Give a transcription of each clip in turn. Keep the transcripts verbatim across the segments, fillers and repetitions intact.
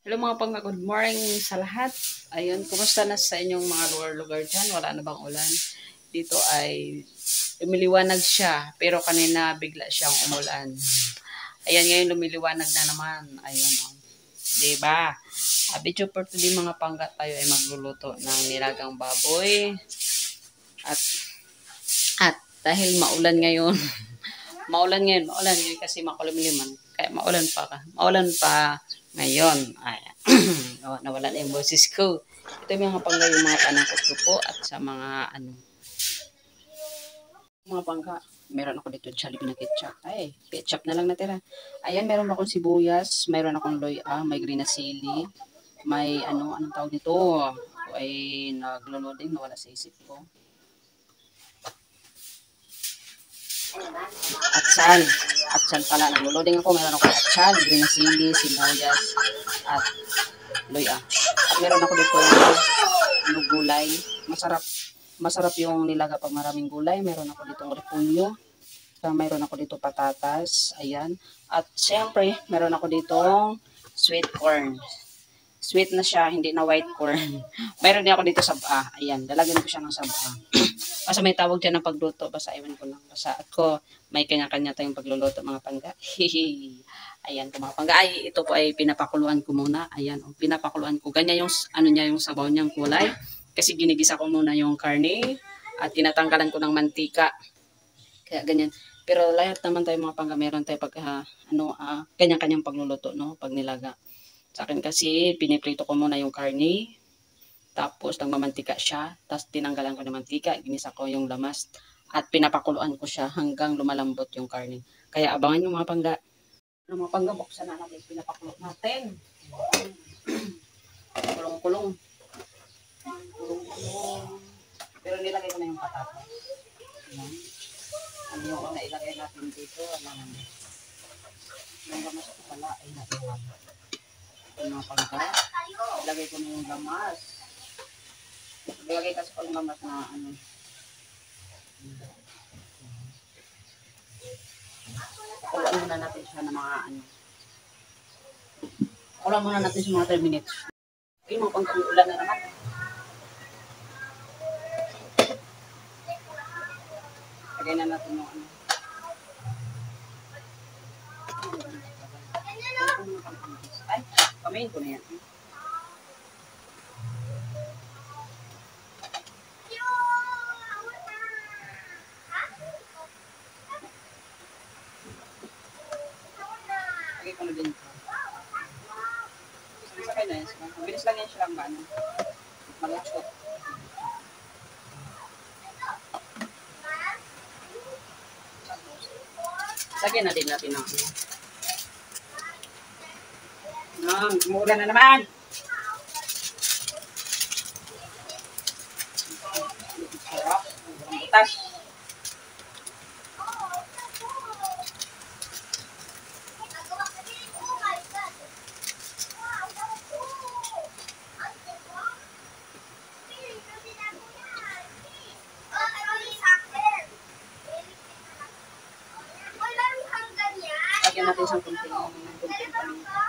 Hello mga pangga, good morning sa lahat. Ayun, kumusta na sa inyong mga lugar-lugar dyan? Wala na bang ulan? Dito ay lumiliwanag siya, pero kanina bigla siyang umulan. Ayan, ngayon lumiliwanag na naman. Ayun, oh. Diba? Uh, video for today mga pangga, tayo ay magluluto ng nilagang baboy. At, at dahil maulan ngayon, maulan ngayon, maulan ngayon kasi makulimliman. Kaya maulan pa ka. Maulan pa ngayon. Ay, nawala na yung boses ko. Ito yung mga pangga, yung mga panangkot ko po at sa mga ano, mga pangga. Meron ako dito Jollibee na ketchup. Ay, ketchup na lang natira. Ayan, meron akong sibuyas, meron akong loya, may green na sili, may ano, anong tawag dito? Ako ay naglo-loading, nawala sa isip ko. Atsal. Atsal pala. Naglo-loading ako. Meron ako atsal, green na sili, sibuyas, at loya. At meron ako dito ano, gulay. Masarap. Masarap yung nilaga pag maraming gulay. Meron ako dito repolyo. So, meron ako dito patatas. Ayan. At syempre, meron ako dito sweet corn. Sweet na siya, hindi na white corn. Meron din ako dito saba. Ayan, lalagyan ko siya ng saba. Basta may tawag dyan ng pagluto. Basta iwan ko lang. Basta ako, may kanya-kanya tayong pagluluto mga pangga. Ayan po mga pangga. Ay, ito po ay pinapakuluan ko muna. Ayan, oh, pinapakuluan ko. Ganyan yung, ano niya, yung sabaw niyang kulay. Kasi ginigisa ko muna yung karne. At tinatanggalan ko ng mantika. Kaya ganyan. Pero lahat naman tayo mga pangga, meron tayo pag, uh, ano, uh, kanya-kanyang pagluluto, no? Pag nilaga. Sa akin kasi, piniprito ko muna yung karne. Tapos, nagmamantika siya. Tapos, tinanggalan ko ng mantika. Ginisa ko yung lamas. At pinapakuluan ko siya hanggang lumalambot yung karne. Kaya, abangan yung mga pangga. Ano mga pangga, buksan na natin. Pinapakulo natin. Kulong-kulong. Kulong-kulong. Pero nilagay ko na yung patatas. Ayan. Ano yung una ilagay natin dito? Ano yung gamas ko pala ay naiwan. Ito mga pangga. Ilagay ko na yung gamas. Ilagay kasi ko yung gamas na ano. Kulaan muna natin siya ng mga ano. Kulaan muna natin siya mga three minutes. Okay, mga pangga, ulan na naman. Lagay na natin yung ano. Ay, pamain ko na yan. Lagay ko na din ito. Sakay na yan. Mabilis lang yan siya lang ba? Ano? Mag-chot. Lagyan na din natin ang ano. Nang, umuulan na naman. Sarap. Butas. Lagyan natin isang kunting kunting paminta.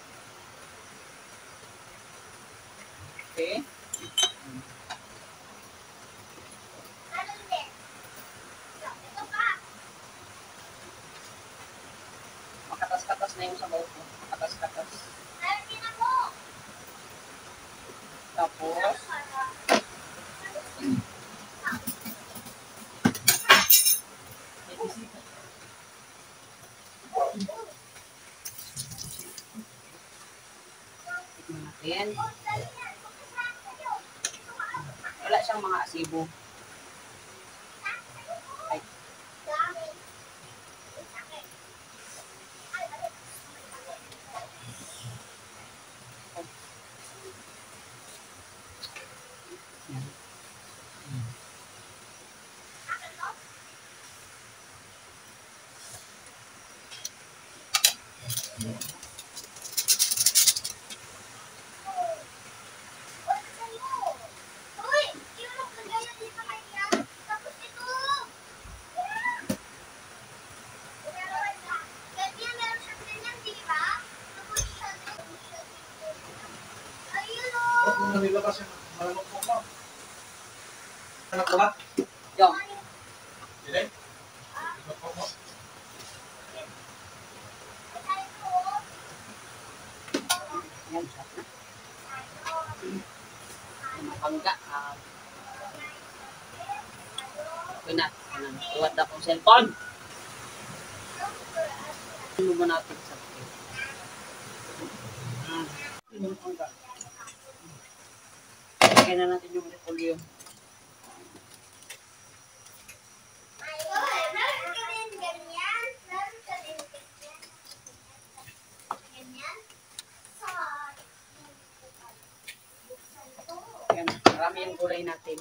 Okay. Makatas-katas na yung sabaw ko. Makatas-katas. Tapos, natin. Wala siyang mga asibo. Ay. Yo. Yan, sarap na. Mapangga. Uh, okay na. Tuwad akong cellphone. Ano ba natin sa kaya na natin yung repolyo. Ayan, marami yung gulay natin.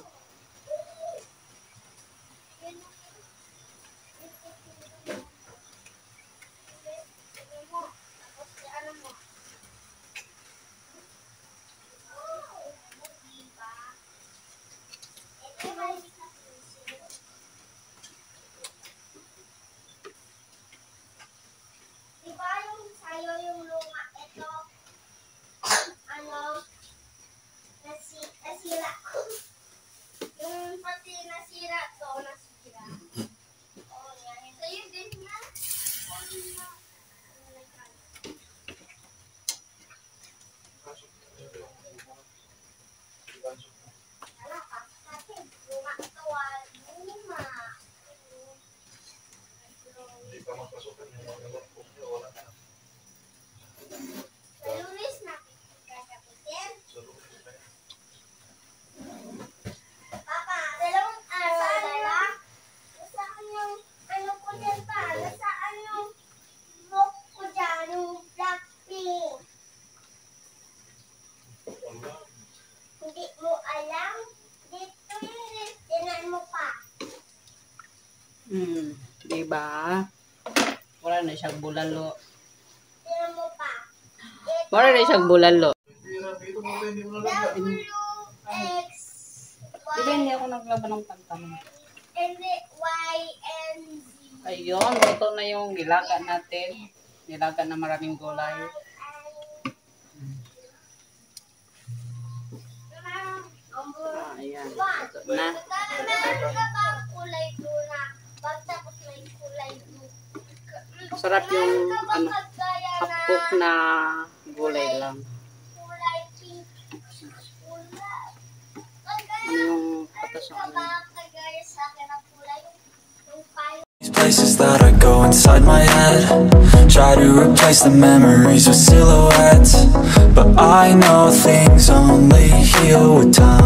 Hmm, diba? Wala na siyang bulalo. Wala na siyang bulalo. Diba hindi ako naglaban ng pantalon? Ayun, ito na yung nilaga natin. Nilaga na maraming gulay. Ah, ayan, ito na. Sarap yung ano, hapok na gulay lang. Ano yung patas yung ano? These places that I go inside my head, try to replace the memories with silhouettes, but I know things only heal with time.